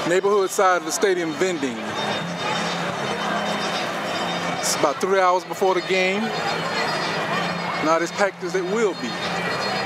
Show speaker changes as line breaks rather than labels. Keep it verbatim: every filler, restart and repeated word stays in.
Neighborhood side of the stadium vending. It's about three hours before the game. Not as packed as it will be.